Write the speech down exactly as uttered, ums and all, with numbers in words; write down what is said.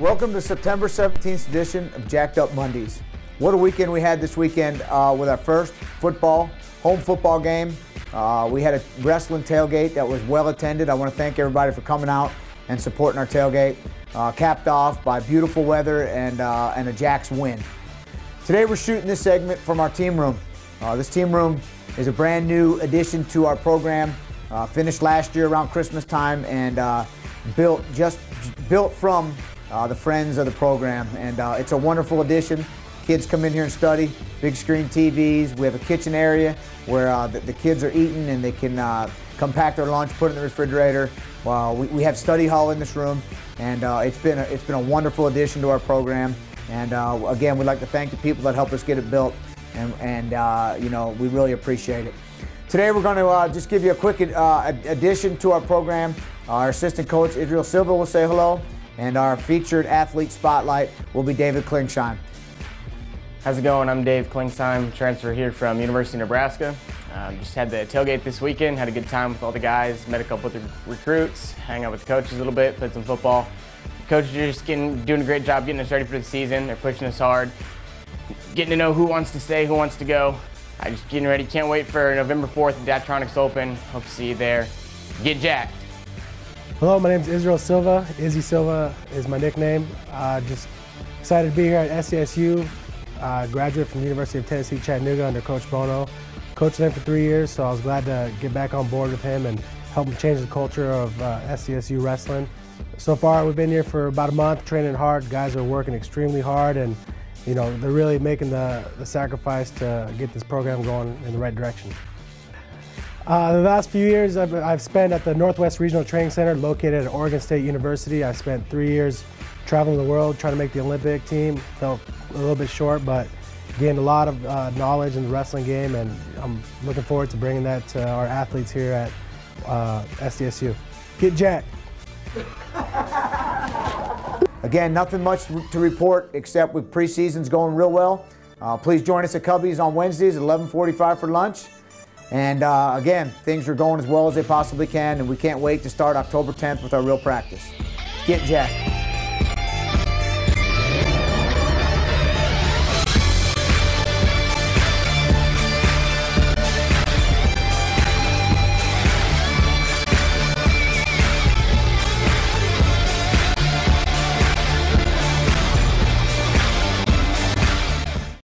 Welcome to September seventeenth edition of Jacked Up Mondays. What a weekend we had this weekend uh, with our first football, home football game. Uh, we had a wrestling tailgate that was well attended. I want to thank everybody for coming out and supporting our tailgate. Uh, capped off by beautiful weather and, uh, and a Jacks win. Today we're shooting this segment from our team room. Uh, this team room is a brand new addition to our program. Uh, finished last year around Christmas time and uh, built just built from uh, the friends of the program. And uh, it's a wonderful addition. Kids come in here and study. Big screen T Vs. We have a kitchen area where uh, the, the kids are eating and they can uh, come pack their lunch, put it in the refrigerator. Well, we, we have study hall in this room, and uh, it's been a, it's been a wonderful addition to our program. And uh, again, we'd like to thank the people that helped us get it built, and, and uh, you know, we really appreciate it. Today we're going to uh, just give you a quick uh, addition to our program. Our assistant coach, Israel Silva, will say hello, and our featured athlete spotlight will be David Klingsheim. How's it going? I'm Dave Klingsheim, transfer here from University of Nebraska. Um, just had the tailgate this weekend, had a good time with all the guys, met a couple of the recruits, hang out with the coaches a little bit, played some football. Coaches are just getting, doing a great job getting us ready for the season. They're pushing us hard, getting to know who wants to stay, who wants to go. I'm just getting ready, can't wait for November fourth at Daktronics Open. Hope to see you there. Get jacked. Hello, my name is Israel Silva. Izzy Silva is my nickname. Uh, just excited to be here at S C S U. Uh, graduate from the University of Tennessee, Chattanooga under Coach Bono. Coached him for three years, so I was glad to get back on board with him and help him change the culture of uh, S C S U wrestling. So far, we've been here for about a month, training hard. Guys are working extremely hard, and you know they're really making the, the sacrifice to get this program going in the right direction. Uh, the last few years I've, I've spent at the Northwest Regional Training Center located at Oregon State University. I spent three years traveling the world trying to make the Olympic team. Felt a little bit short, but gained a lot of uh, knowledge in the wrestling game, and I'm looking forward to bringing that to our athletes here at uh, S C S U. Get jacked. Again, nothing much to report except with preseason's going real well. Uh, please join us at Cubby's on Wednesdays at eleven forty-five for lunch. And uh, again, things are going as well as they possibly can, and we can't wait to start October tenth with our real practice. Get jacked.